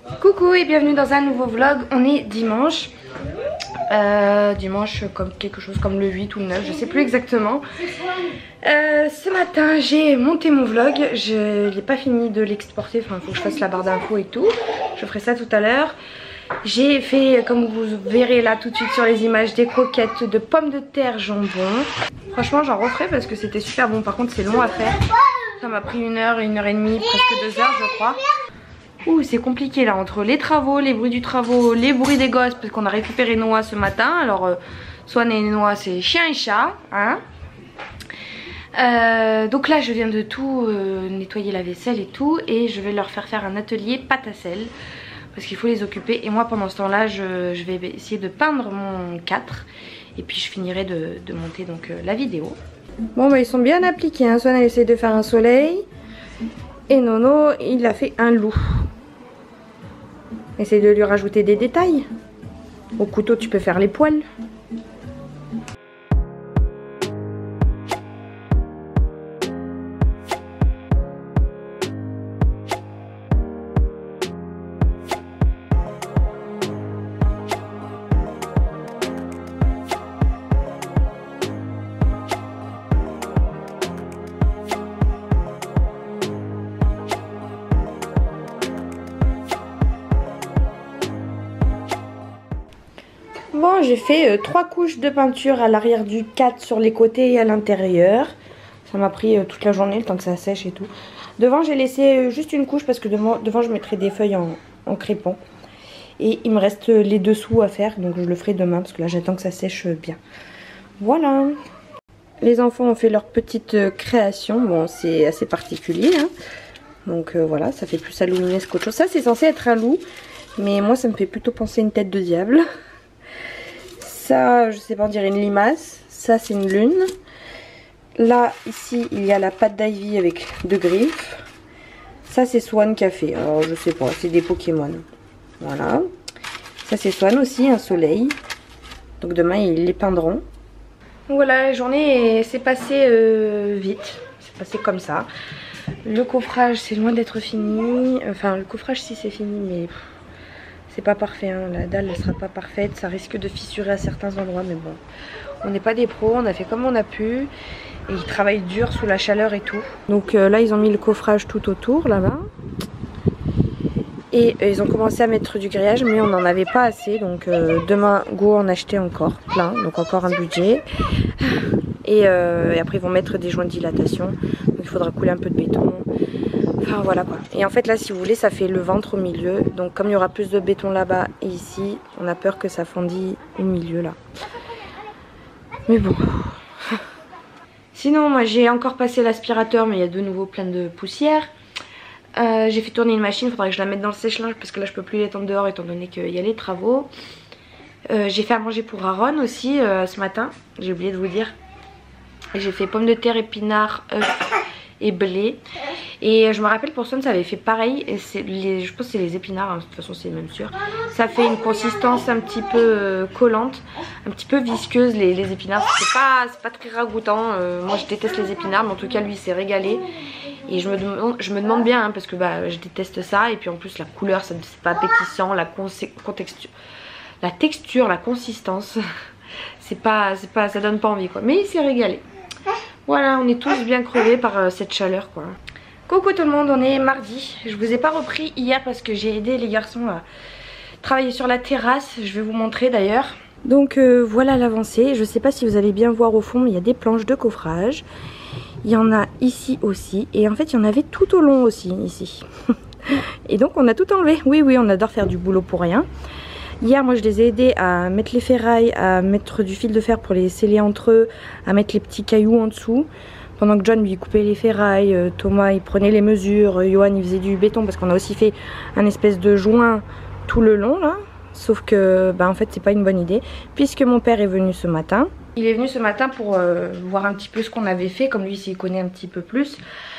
Coucou et bienvenue dans un nouveau vlog. On est dimanche. Dimanche comme quelque chose comme le 8 ou le 9, je sais plus exactement. Ce matin j'ai monté mon vlog. Je n'ai pas fini de l'exporter. Enfin, il faut que je fasse la barre d'infos et tout. Je ferai ça tout à l'heure. J'ai fait, comme vous verrez là tout de suite sur les images, des croquettes de pommes de terre jambon. Franchement j'en referai parce que c'était super bon. Par contre c'est long à faire. Ça m'a pris 1 heure et 1 heure et demie, presque 2 heures je crois. Ouh, c'est compliqué là, entre les travaux, les bruits du travaux, les bruits des gosses, parce qu'on a récupéré Noah ce matin. Alors Swan et Noah c'est chien et chat, hein. Donc là je viens de tout nettoyer la vaisselle et tout, et je vais leur faire un atelier pâte à sel parce qu'il faut les occuper. Et moi pendant ce temps là je vais essayer de peindre mon 4 et puis je finirai de monter donc la vidéo. Bon bah ils sont bien appliqués, hein. Swan elle essaie de faire un soleil et Nono il a fait un loup. Essaye de lui rajouter des détails. Au couteau tu peux faire les poils. Bon, j'ai fait 3 couches de peinture à l'arrière du 4 sur les côtés et à l'intérieur. Ça m'a pris toute la journée, le temps que ça sèche et tout. Devant j'ai laissé juste une couche parce que devant je mettrai des feuilles en crépon. Et il me reste les dessous à faire, donc je le ferai demain parce que là j'attends que ça sèche bien. Voilà. Les enfants ont fait leur petite création. Bon, c'est assez particulier, hein. Donc voilà, ça fait plus Halloweenesque qu'autre chose. Ça c'est censé être un loup, mais moi ça me fait plutôt penser à une tête de diable. Ça, je sais pas, on dirait une limace. Ça, c'est une lune. Là, ici, il y a la patte d'Ivy avec 2 griffes. Ça, c'est Swan qui a fait. Alors, je sais pas, c'est des Pokémon. Voilà. Ça, c'est Swan aussi, un soleil. Donc, demain, ils les peindront. Donc, voilà, la journée s'est passée vite. C'est passé comme ça. Le coffrage, c'est loin d'être fini. Enfin, le coffrage, si, c'est fini, mais... c'est pas parfait, hein. La dalle ne sera pas parfaite, ça risque de fissurer à certains endroits, mais bon, on n'est pas des pros, on a fait comme on a pu, et ils travaillent dur sous la chaleur et tout. Donc là ils ont mis le coffrage tout autour là-bas, et ils ont commencé à mettre du grillage, mais on n'en avait pas assez, donc demain go en acheter encore plein, donc encore un budget, et après ils vont mettre des joints de dilatation, donc il faudra couler un peu de béton. Enfin voilà quoi. Et en fait là si vous voulez ça fait le ventre au milieu. Donc comme il y aura plus de béton là-bas et ici, on a peur que ça fondille au milieu là. Mais bon. Sinon moi j'ai encore passé l'aspirateur, mais il y a de nouveau plein de poussière. J'ai fait tourner une machine, il faudrait que je la mette dans le sèche-linge parce que là je peux plus l'étendre dehors étant donné qu'il y a les travaux. J'ai fait à manger pour Aaron aussi ce matin, j'ai oublié de vous dire. J'ai fait pommes de terre, épinards, œufs et blé. Et je me rappelle pour Swan ça avait fait pareil, et je pense que c'est les épinards, hein, de toute façon c'est même sûr. Ça fait une consistance un petit peu collante, un petit peu visqueuse les épinards. C'est pas très ragoûtant, moi je déteste les épinards, mais en tout cas lui il s'est régalé. Et je me demande bien, hein, parce que bah, je déteste ça, et puis en plus la couleur c'est pas appétissant, la texture, la consistance, ça donne pas envie quoi. Mais il s'est régalé. Voilà, on est tous bien crevés par cette chaleur quoi. Coucou tout le monde, on est mardi. Je vous ai pas repris hier parce que j'ai aidé les garçons à travailler sur la terrasse. Je vais vous montrer d'ailleurs. Donc voilà l'avancée. Je sais pas si vous allez bien voir au fond, mais il y a des planches de coffrage. Il y en a ici aussi. Et en fait il y en avait tout au long aussi ici. Et donc on a tout enlevé. Oui on adore faire du boulot pour rien. Hier moi je les ai aidés à mettre les ferrailles, à mettre du fil de fer pour les sceller entre eux, à mettre les petits cailloux en dessous. Pendant que John lui coupait les ferrailles, Thomas il prenait les mesures, Johan il faisait du béton parce qu'on a aussi fait un espèce de joint tout le long là. Sauf que bah, en fait c'est pas une bonne idée puisque mon père est venu ce matin. Il est venu ce matin pour voir un petit peu ce qu'on avait fait, comme lui s'y connaît un petit peu plus.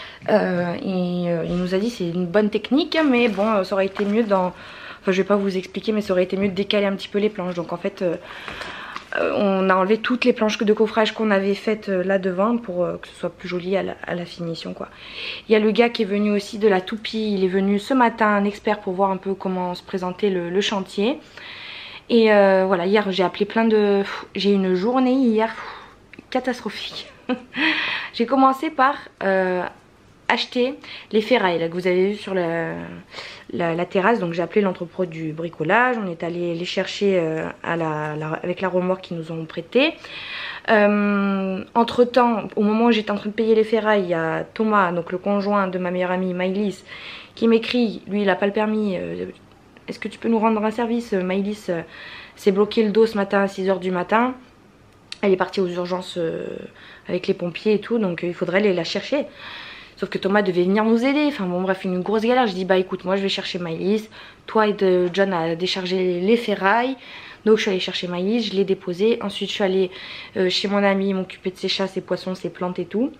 Il nous a dit c'est une bonne technique, mais bon ça aurait été mieux dans... Enfin je vais pas vous expliquer, mais ça aurait été mieux de décaler un petit peu les planches. Donc en fait on a enlevé toutes les planches de coffrage qu'on avait faites là devant pour que ce soit plus joli à la finition quoi. Il y a le gars qui est venu aussi de la toupie, il est venu ce matin, un expert, pour voir un peu comment se présentait le chantier. Et voilà, hier j'ai appelé plein de... J'ai eu une journée hier catastrophique. J'ai commencé par acheter les ferrailles là, que vous avez vu sur la terrasse. Donc j'ai appelé l'entrepôt du bricolage, on est allé les chercher avec la remorque qu'ils nous ont prêté. Entre temps, au moment où j'étais en train de payer les ferrailles, il y a Thomas, donc le conjoint de ma meilleure amie Maïlis, qui m'écrit, lui il n'a pas le permis, est-ce que tu peux nous rendre un service? Maïlis s'est bloqué le dos ce matin à 6 h du matin. Elle est partie aux urgences avec les pompiers et tout, donc il faudrait aller la chercher. Sauf que Thomas devait venir nous aider. Enfin bon bref, une grosse galère. Je dis bah écoute, moi je vais chercher Maïlis. Toi et John a déchargé les ferrailles. Donc je suis allée chercher Maïlis, je l'ai déposé. Ensuite je suis allée chez mon ami m'occuper de ses chats, ses poissons, ses plantes et tout.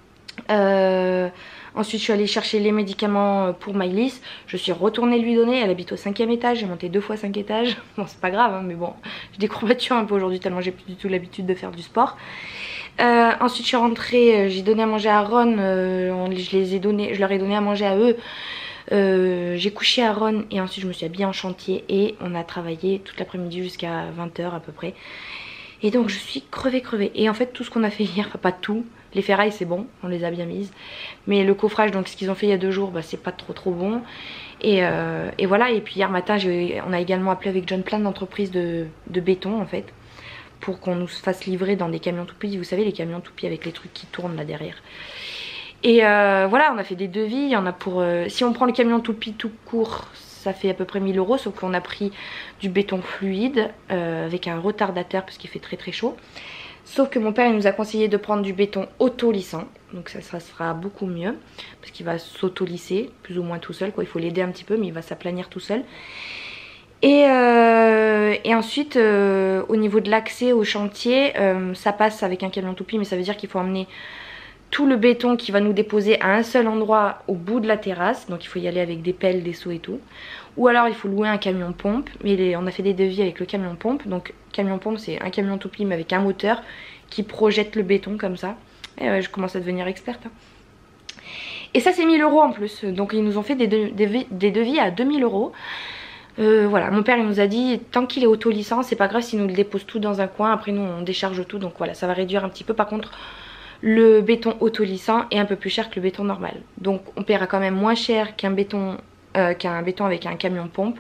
Ensuite je suis allée chercher les médicaments pour Maïlis. Je suis retournée lui donner. Elle habite au 5e étage. J'ai monté 2 fois 5 étages. Bon c'est pas grave hein, mais bon, j'ai des courbatures un peu aujourd'hui tellement j'ai plus du tout l'habitude de faire du sport. Ensuite je suis rentrée, j'ai donné à manger à Ron, je leur ai donné à manger à eux. J'ai couché à Ron et ensuite je me suis habillée en chantier et on a travaillé toute l'après-midi jusqu'à 20 h à peu près. Et donc je suis crevée. Et en fait tout ce qu'on a fait hier, enfin pas tout, les ferrailles c'est bon, on les a bien mises. Mais le coffrage, donc ce qu'ils ont fait il y a 2 jours, bah, c'est pas trop bon. Et voilà, et puis hier matin on a également appelé avec John plein d'entreprises de béton en fait, pour qu'on nous fasse livrer dans des camions toupies. Vous savez les camions toupies avec les trucs qui tournent là derrière. Et voilà, on a fait des devis. Il y en a pour... si on prend le camion toupie tout court, ça fait à peu près 1000 €. Sauf qu'on a pris du béton fluide avec un retardateur parce qu'il fait très chaud. Sauf que mon père il nous a conseillé de prendre du béton auto-lissant. Donc ça sera beaucoup mieux. Parce qu'il va s'auto-lisser plus ou moins tout seul, quoi. Il faut l'aider un petit peu mais il va s'aplanir tout seul. Et ensuite au niveau de l'accès au chantier, ça passe avec un camion toupie, mais ça veut dire qu'il faut emmener tout le béton qui va nous déposer à un seul endroit au bout de la terrasse. Donc il faut y aller avec des pelles, des seaux et tout. Ou alors il faut louer un camion pompe, mais on a fait des devis avec le camion pompe. Donc camion pompe c'est un camion toupie mais avec un moteur qui projette le béton comme ça. Et ouais, je commence à devenir experte hein. Et ça c'est 1000 € en plus. Donc ils nous ont fait des devis à 2000 €. Voilà, mon père il nous a dit tant qu'il est auto-licence c'est pas grave s'il nous le dépose tout dans un coin, après nous on décharge tout, donc voilà ça va réduire un petit peu. Par contre le béton auto-lissant est un peu plus cher que le béton normal, donc on paiera quand même moins cher qu'un béton avec un camion pompe,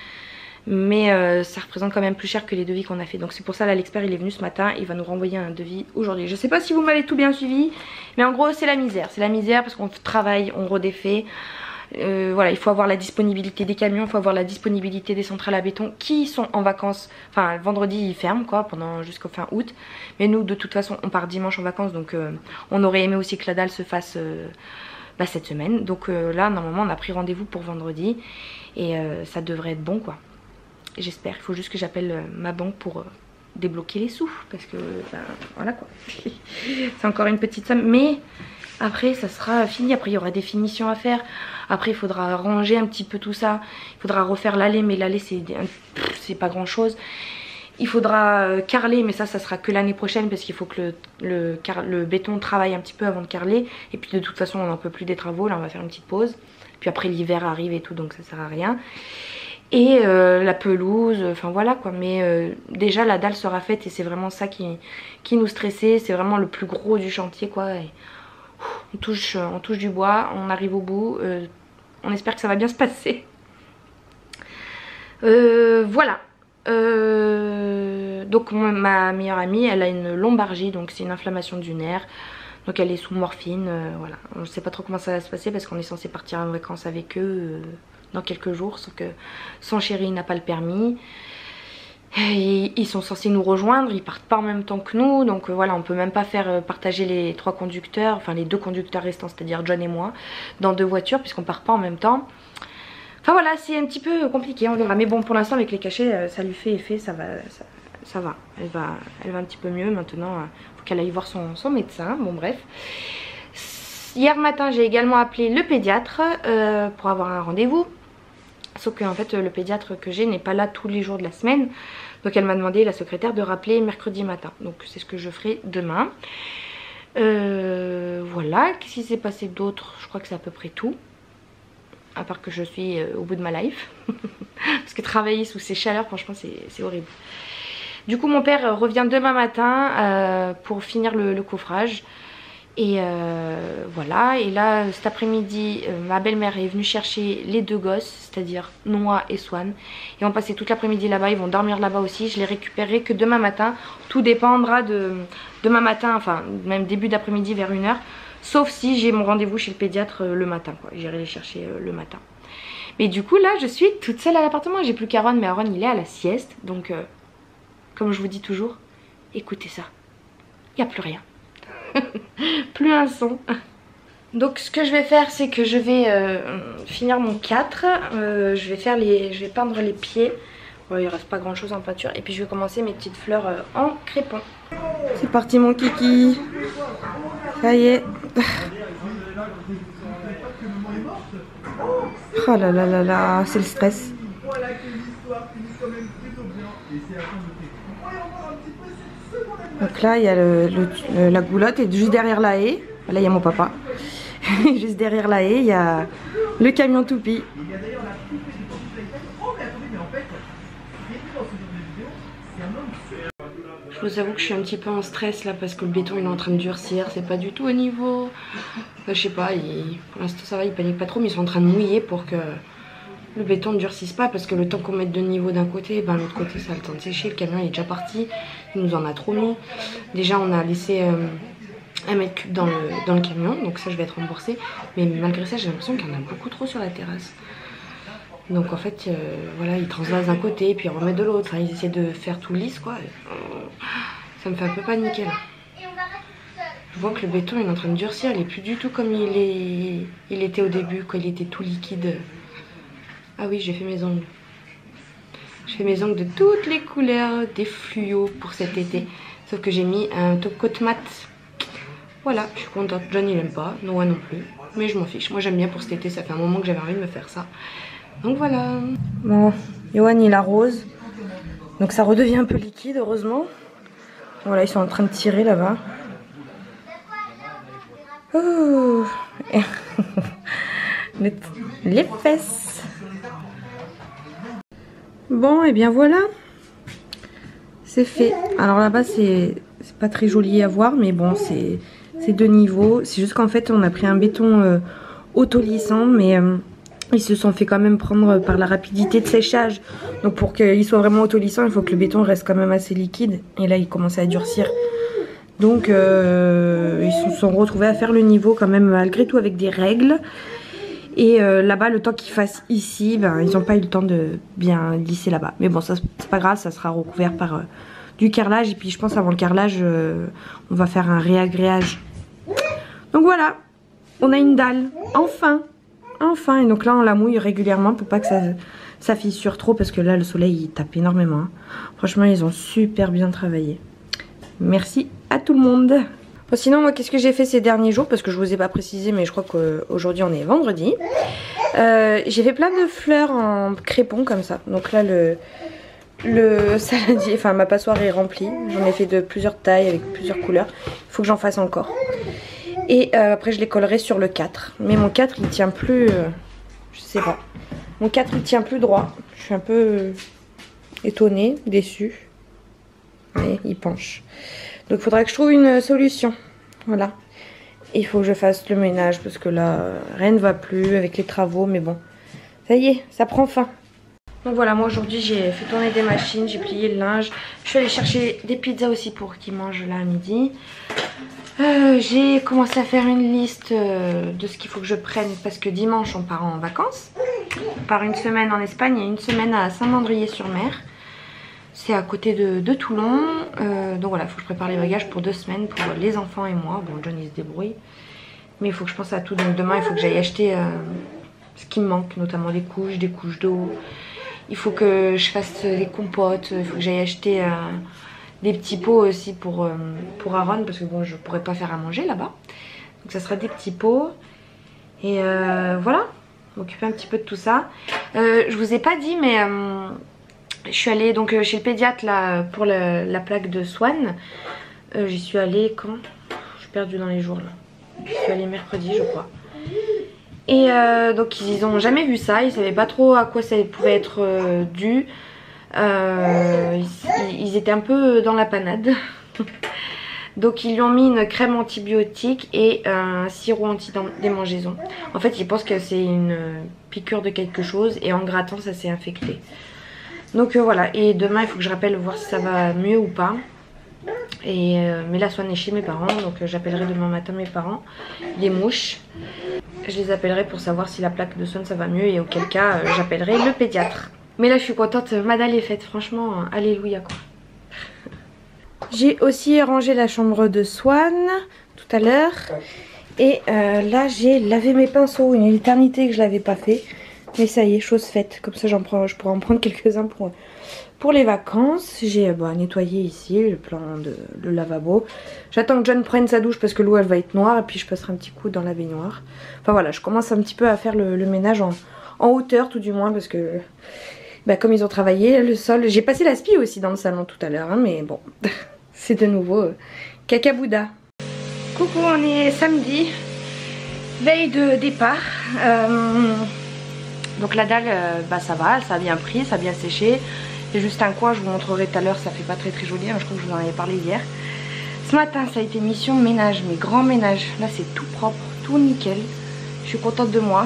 mais ça représente quand même plus cher que les devis qu'on a fait. Donc c'est pour ça là l'expert il est venu ce matin, il va nous renvoyer un devis aujourd'hui. Je sais pas si vous m'avez tout bien suivi, mais en gros c'est la misère parce qu'on travaille, on redéfait. Voilà, il faut avoir la disponibilité des camions, il faut avoir la disponibilité des centrales à béton qui sont en vacances. Enfin vendredi ils ferment quoi pendant jusqu'au fin août, mais nous de toute façon on part dimanche en vacances, donc on aurait aimé aussi que la dalle se fasse cette semaine. Donc là normalement on a pris rendez-vous pour vendredi et ça devrait être bon quoi, j'espère. Il faut juste que j'appelle ma banque pour débloquer les sous parce que voilà quoi. C'est encore une petite somme, mais après ça sera fini. Après il y aura des finitions à faire. Après il faudra ranger un petit peu tout ça. Il faudra refaire l'allée, mais l'allée c'est pas grand chose. Il faudra carreler, mais ça sera que l'année prochaine parce qu'il faut que le béton travaille un petit peu avant de carreler. Et puis de toute façon on n'en peut plus des travaux, là on va faire une petite pause. Puis après l'hiver arrive et tout, donc ça sert à rien. Et la pelouse, enfin voilà quoi. Mais déjà la dalle sera faite et c'est vraiment ça qui nous stressait. C'est vraiment le plus gros du chantier quoi. Et on touche du bois, on arrive au bout, on espère que ça va bien se passer. Voilà. Donc ma meilleure amie elle a une lombalgie, donc c'est une inflammation du nerf. Donc elle est sous morphine, voilà. On ne sait pas trop comment ça va se passer parce qu'on est censé partir en vacances avec eux dans quelques jours. Sauf que son chéri n'a pas le permis. Et ils sont censés nous rejoindre, ils partent pas en même temps que nous, donc voilà, on peut même pas faire partager les 3 conducteurs, enfin les 2 conducteurs restants, c'est-à-dire John et moi, dans 2 voitures puisqu'on part pas en même temps. Enfin voilà, c'est un petit peu compliqué, on verra. Mais bon, pour l'instant avec les cachets, ça lui fait effet, ça va. Elle va un petit peu mieux maintenant. Faut qu'elle aille voir son médecin. Bon bref. Hier matin j'ai également appelé le pédiatre pour avoir un rendez-vous. Sauf qu'en fait le pédiatre que j'ai n'est pas là tous les jours de la semaine. Donc elle m'a demandé, la secrétaire, de rappeler mercredi matin. Donc c'est ce que je ferai demain. Voilà, qu'est-ce qui s'est passé d'autre? Je crois que c'est à peu près tout. À part que je suis au bout de ma life. Parce que travailler sous ces chaleurs, franchement c'est horrible. Du coup mon père revient demain matin pour finir le coffrage. Et voilà, et là cet après-midi ma belle-mère est venue chercher les deux gosses, c'est-à-dire Noah et Swan. Ils vont passer toute l'après-midi là-bas, ils vont dormir là-bas aussi. Je les récupérerai que demain matin. Tout dépendra de demain matin, enfin même début d'après-midi vers 1h. Sauf si j'ai mon rendez-vous chez le pédiatre le matin, quoi. J'irai les chercher le matin. Mais du coup là je suis toute seule à l'appartement. J'ai plus qu'Aaron, mais Aaron il est à la sieste. Donc comme je vous dis toujours, écoutez ça, il n'y a plus rien. Plus un son. Donc ce que je vais faire, c'est que je vais finir mon 4. Je vais peindre les pieds. Bon, il reste pas grand chose en peinture. Et puis je vais commencer mes petites fleurs en crépon. C'est parti mon kiki. Ça y est. Oh là là là là, c'est le stress. Donc là il y a la goulotte et juste derrière la haie, là il y a mon papa. Juste derrière la haie il y a le camion toupie. Je vous avoue que je suis un petit peu en stress là parce que le béton il est en train de durcir, c'est pas du tout au niveau. Enfin, je sais pas, pour l'instant ça va, il panique pas trop, mais ils sont en train de mouiller pour que le béton ne durcisse pas, parce que le temps qu'on mette de niveau d'un côté, ben l'autre côté ça a le temps de sécher. Le camion il est déjà parti, il nous en a trop mis. Déjà on a laissé 1 mètre cube dans le camion, donc ça je vais être remboursée. Mais malgré ça j'ai l'impression qu'il y en a beaucoup trop sur la terrasse. Donc en fait voilà, ils transvasent d'un côté puis ils remettent de l'autre, enfin, ils essaient de faire tout lisse quoi. Ça me fait un peu paniquer là. Je vois que le béton il est en train de durcir, il est plus du tout comme il était au début quand il était tout liquide. Ah oui, j'ai fait mes ongles. Je fais mes ongles de toutes les couleurs, des fluos pour cet été. Sauf que j'ai mis un top coat mat. Voilà, je suis contente. John il aime pas, Noah non plus. Mais je m'en fiche, moi j'aime bien pour cet été, ça fait un moment que j'avais envie de me faire ça. Donc voilà. Bon, Johan il arrose. Donc ça redevient un peu liquide heureusement. Voilà, ils sont en train de tirer là-bas. Oh. Les fesses. Bon, et bien voilà. C'est fait. Alors là-bas, c'est pas très joli à voir, mais bon, c'est de niveau. C'est juste qu'en fait, on a pris un béton autolissant, mais ils se sont fait quand même prendre par la rapidité de séchage. Donc pour qu'il soit vraiment autolissant, il faut que le béton reste quand même assez liquide. Et là, il commence à durcir. Donc ils se sont retrouvés à faire le niveau quand même malgré tout avec des règles. Et là-bas, le temps qu'ils fassent ici, ben, ils n'ont pas eu le temps de bien lisser là-bas. Mais bon, ça c'est pas grave, ça sera recouvert par du carrelage. Et puis je pense avant le carrelage, on va faire un réagréage. Donc voilà, on a une dalle, enfin. Enfin, et donc là on la mouille régulièrement pour pas que ça fissure trop, parce que là le soleil il tape énormément. Hein. Franchement, ils ont super bien travaillé. Merci à tout le monde. Bon, sinon moi qu'est-ce que j'ai fait ces derniers jours, parce que je vous ai pas précisé, mais je crois qu'aujourd'hui on est vendredi. J'ai fait plein de fleurs en crépon comme ça. Donc là le saladier, enfin ma passoire est remplie. J'en ai fait de plusieurs tailles avec plusieurs couleurs. Il faut que j'en fasse encore. Et après je les collerai sur le 4. Mais mon 4 il tient plus, je sais pas. Mon 4 il tient plus droit. Je suis un peu étonnée, déçue. Mais il penche. Donc il faudra que je trouve une solution. Voilà. Il faut que je fasse le ménage parce que là rien ne va plus avec les travaux. Mais bon, ça y est, ça prend fin. Donc voilà, moi aujourd'hui j'ai fait tourner des machines, j'ai plié le linge. Je suis allée chercher des pizzas aussi pour qu'ils mangent là à midi. J'ai commencé à faire une liste de ce qu'il faut que je prenne parce que dimanche on part en vacances. On part une semaine en Espagne et une semaine à Saint-Mandrier-sur-Mer. C'est à côté de Toulon. Donc voilà, il faut que je prépare les bagages pour 2 semaines pour les enfants et moi. Bon, John il se débrouille. Mais il faut que je pense à tout. Donc demain il faut que j'aille acheter ce qui me manque, notamment des couches d'eau. Il faut que je fasse des compotes. Il faut que j'aille acheter des petits pots aussi pour Aaron, parce que bon, je pourrais pas faire à manger là-bas. Donc ça sera des petits pots. Et voilà. m'occuper un petit peu de tout ça. Je vous ai pas dit mais je suis allée donc chez le pédiatre là pour la plaque de Swan. J'y suis allée quand? Je suis perdue dans les jours là. J'y suis allée mercredi je crois. Et donc ils ont jamais vu ça, ils savaient pas trop à quoi ça pouvait être dû. Ils étaient un peu dans la panade. Donc ils lui ont mis une crème antibiotique et un sirop anti-démangeaison. En fait ils pensent que c'est une piqûre de quelque chose et en grattant ça s'est infecté. Donc voilà, et demain il faut que je rappelle voir si ça va mieux ou pas. Mais là Swan est chez mes parents, donc j'appellerai demain matin mes parents. Les mouches, je les appellerai pour savoir si la plaque de Swan ça va mieux et auquel cas j'appellerai le pédiatre. Mais là je suis contente, ma dalle est faite, franchement, alléluia quoi. J'ai aussi rangé la chambre de Swan tout à l'heure. Et là j'ai lavé mes pinceaux, une éternité que je l'avais pas fait. Mais ça y est, chose faite. Comme ça je pourrais en prendre quelques-uns pour les vacances. J'ai nettoyé ici le lavabo. J'attends que John prenne sa douche parce que l'eau elle va être noire. Et puis je passerai un petit coup dans la baignoire. Enfin voilà, je commence un petit peu à faire le ménage en hauteur tout du moins. Parce que comme ils ont travaillé le sol. J'ai passé la spie aussi dans le salon tout à l'heure. Hein, mais bon, c'est de nouveau cacabouda. Coucou, on est samedi. Veille de départ. Donc la dalle, ça va, ça a bien pris, ça a bien séché. Il y a juste un coin, je vous montrerai tout à l'heure, ça fait pas très joli, hein, je crois que je vous en avais parlé hier. Ce matin ça a été mission ménage, mais grand ménage. Là c'est tout propre, tout nickel. Je suis contente de moi.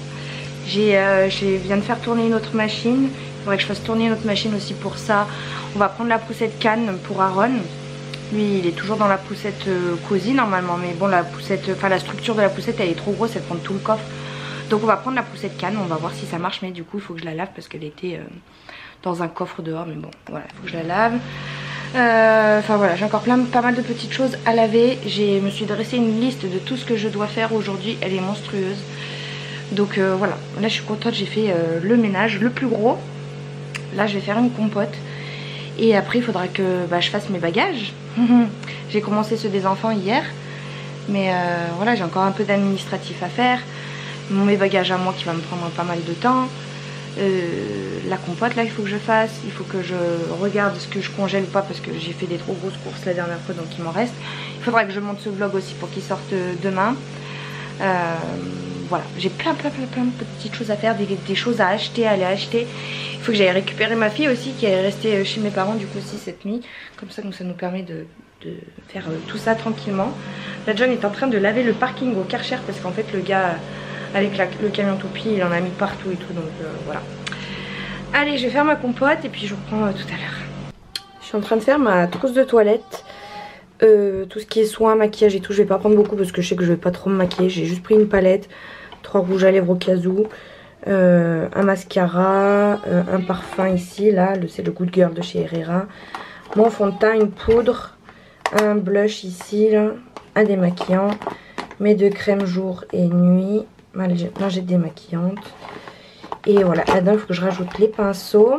Je viens de faire tourner une autre machine. Il faudrait que je fasse tourner une autre machine aussi pour ça. On va prendre la poussette canne pour Aaron. Lui il est toujours dans la poussette cosy normalement, mais bon la structure de la poussette elle est trop grosse, elle prend tout le coffre. Donc on va prendre la poussette canne, on va voir si ça marche, mais du coup il faut que je la lave parce qu'elle était dans un coffre dehors, mais bon voilà, il faut que je la lave. Enfin voilà, j'ai encore pas mal de petites choses à laver. Je me suis dressé une liste de tout ce que je dois faire aujourd'hui, elle est monstrueuse. Donc voilà, là je suis contente, j'ai fait le ménage, le plus gros. Là je vais faire une compote. Et après il faudra que je fasse mes bagages. J'ai commencé ceux des enfants hier. Mais voilà, j'ai encore un peu d'administratif à faire. Mes bagages à moi qui va me prendre pas mal de temps. La compote là il faut que je fasse. Il faut que je regarde ce que je congèle ou pas parce que j'ai fait des trop grosses courses la dernière fois, donc il m'en reste. Il faudra que je monte ce vlog aussi pour qu'il sorte demain. Voilà, j'ai plein de petites choses à faire, des choses à acheter, à aller acheter. Il faut que j'aille récupérer ma fille aussi qui est restée chez mes parents du coup aussi cette nuit. Comme ça ça nous permet de faire tout ça tranquillement. La John est en train de laver le parking au Karcher parce qu'en fait le gars avec le camion toupie il en a mis partout et tout, donc voilà. Allez, je vais faire ma compote et puis je reprends tout à l'heure. Je suis en train de faire ma trousse de toilette. Tout ce qui est soins, maquillage et tout, je vais pas prendre beaucoup parce que je sais que je vais pas trop me maquiller. J'ai juste pris une palette, 3 rouges à lèvres au cas où, un mascara, un parfum ici, là, c'est le Good Girl de chez Herrera, mon fond de teint, une poudre, un blush ici, là, un démaquillant, mes 2 crèmes jour et nuit, ma lingette démaquillante. Et voilà, là-dedans il faut que je rajoute les pinceaux.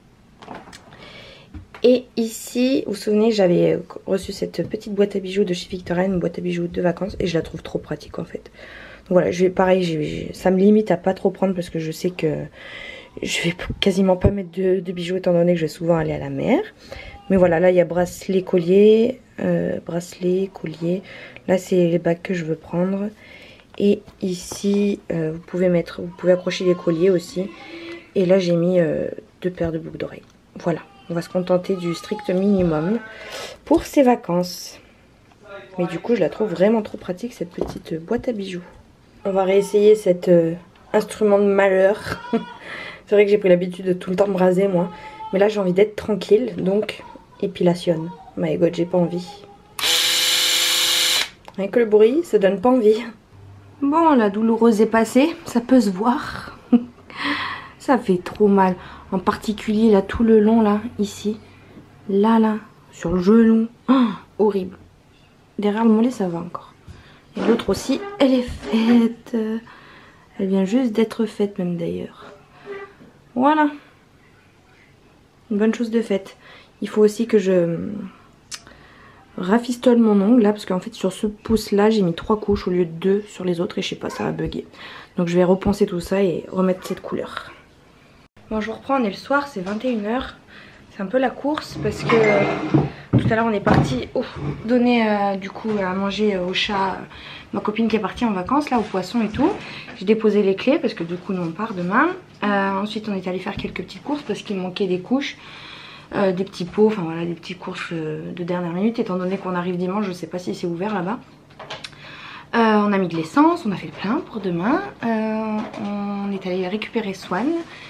Et ici, vous vous souvenez, j'avais reçu cette petite boîte à bijoux de chez Victoria, une boîte à bijoux de vacances, et je la trouve trop pratique en fait. Donc voilà, pareil, ça me limite à pas trop prendre parce que je sais que je vais quasiment pas mettre de bijoux étant donné que je vais souvent aller à la mer. Mais voilà, là il y a bracelet, collier, collier. Là c'est les bagues que je veux prendre. Et ici, vous pouvez accrocher les colliers aussi. Et là j'ai mis 2 paires de boucles d'oreilles. Voilà. On va se contenter du strict minimum pour ces vacances. Mais du coup, je la trouve vraiment trop pratique, cette petite boîte à bijoux. On va réessayer cet instrument de malheur. C'est vrai que j'ai pris l'habitude de tout le temps me raser, moi. Mais là, j'ai envie d'être tranquille, donc épilation. My God, j'ai pas envie. Avec le bruit, ça donne pas envie. Bon, la douloureuse est passée, ça peut se voir. Ça fait trop mal. En particulier là tout le long là, ici. Là, sur le genou. Oh, horrible. Derrière le mollet ça va encore. Et l'autre aussi, elle est faite. Elle vient juste d'être faite même d'ailleurs. Voilà. Une bonne chose de faite. Il faut aussi que je rafistole mon ongle là, parce qu'en fait sur ce pouce là j'ai mis 3 couches au lieu de 2 sur les autres et je sais pas, ça a bugué. Donc je vais reponcer tout ça et remettre cette couleur. Bon, je vous reprends, on est le soir, c'est 21 h. C'est un peu la course parce que tout à l'heure on est parti donner du coup à manger au chat. Ma copine qui est partie en vacances là, au poisson et tout. J'ai déposé les clés parce que du coup nous on part demain. Ensuite on est allé faire quelques petites courses parce qu'il manquait des couches. Des petits pots, enfin voilà, des petites courses de dernière minute étant donné qu'on arrive dimanche, je sais pas si c'est ouvert là-bas. On a mis de l'essence, on a fait le plein pour demain. On est allé récupérer Swan.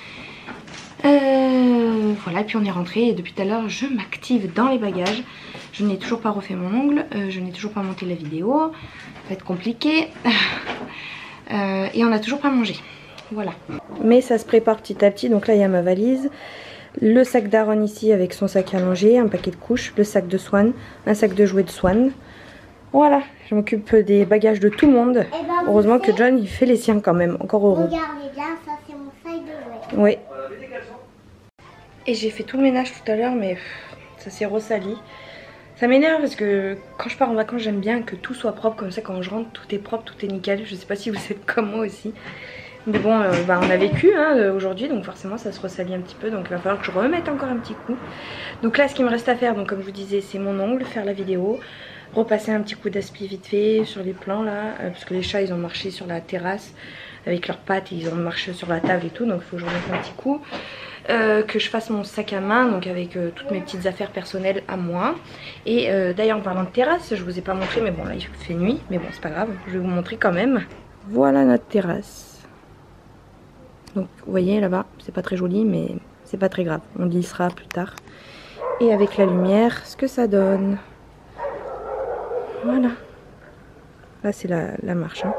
Voilà, et puis on est rentré et depuis tout à l'heure je m'active dans les bagages. Je n'ai toujours pas refait mon ongle, je n'ai toujours pas monté la vidéo, ça va être compliqué. Et on n'a toujours pas mangé, voilà. Mais ça se prépare petit à petit, donc là il y a ma valise. Le sac d'Aaron ici avec son sac à manger, un paquet de couches, le sac de Swan, un sac de jouets de Swan. Voilà, je m'occupe des bagages de tout le monde. Ben, heureusement que John il fait les siens quand même, encore heureux. Regardez bien, ça c'est mon sac de jouets. Oui. Et j'ai fait tout le ménage tout à l'heure mais ça s'est ressali. Ça m'énerve parce que quand je pars en vacances j'aime bien que tout soit propre, comme ça quand je rentre tout est propre, tout est nickel. Je sais pas si vous êtes comme moi aussi. Mais bon, bah, on a vécu aujourd'hui, donc forcément ça se ressalit un petit peu, donc il va falloir que je remette encore un petit coup. Donc là ce qu'il me reste à faire, donc comme je vous disais, c'est mon ongle, faire la vidéo, repasser un petit coup d'aspi vite fait sur les plans là, parce que les chats ils ont marché sur la terrasse avec leurs pattes, et ils ont marché sur la table et tout, donc il faut que je remette un petit coup. Que je fasse mon sac à main, donc avec toutes mes petites affaires personnelles à moi. Et d'ailleurs en parlant de terrasse, je vous ai pas montré, mais bon là il fait nuit, mais bon c'est pas grave, je vais vous montrer quand même. Voilà notre terrasse. Donc vous voyez là-bas, c'est pas très joli mais c'est pas très grave, on glissera plus tard. Et avec la lumière, ce que ça donne. Voilà. Là c'est la marche. Hein.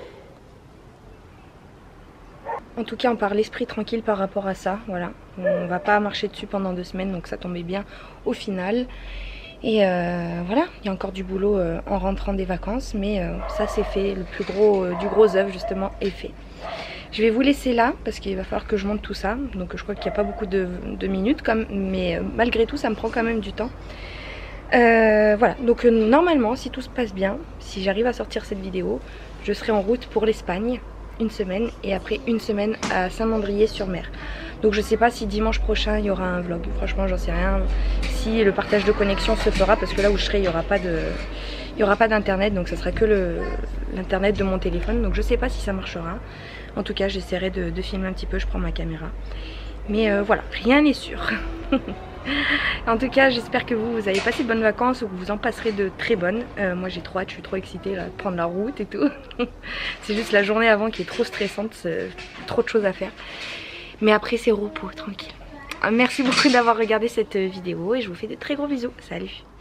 En tout cas on part l'esprit tranquille par rapport à ça, voilà. On va pas marcher dessus pendant 2 semaines donc ça tombait bien au final. Et voilà, il y a encore du boulot en rentrant des vacances, mais ça c'est fait, le plus gros du gros œuvre justement est fait. Je vais vous laisser là parce qu'il va falloir que je monte tout ça, donc je crois qu'il n'y a pas beaucoup de minutes, mais malgré tout ça me prend quand même du temps. Voilà, donc normalement si tout se passe bien, si j'arrive à sortir cette vidéo, je serai en route pour l'Espagne. 1 semaine et après 1 semaine à Saint-Mandrier-sur-Mer. Donc je sais pas si dimanche prochain il y aura un vlog, franchement j'en sais rien, si le partage de connexion se fera parce que là où je serai il n'y aura pas d'internet, donc ça sera que l'internet de mon téléphone, donc je sais pas si ça marchera. En tout cas j'essaierai de filmer un petit peu, je prends ma caméra, mais voilà, rien n'est sûr. En tout cas j'espère que vous avez passé de bonnes vacances ou que vous en passerez de très bonnes. Moi j'ai trop hâte, je suis trop excitée là, de prendre la route et tout. C'est juste la journée avant qui est trop stressante, trop de choses à faire. Mais après c'est repos, tranquille. Merci beaucoup d'avoir regardé cette vidéo et je vous fais de très gros bisous. Salut!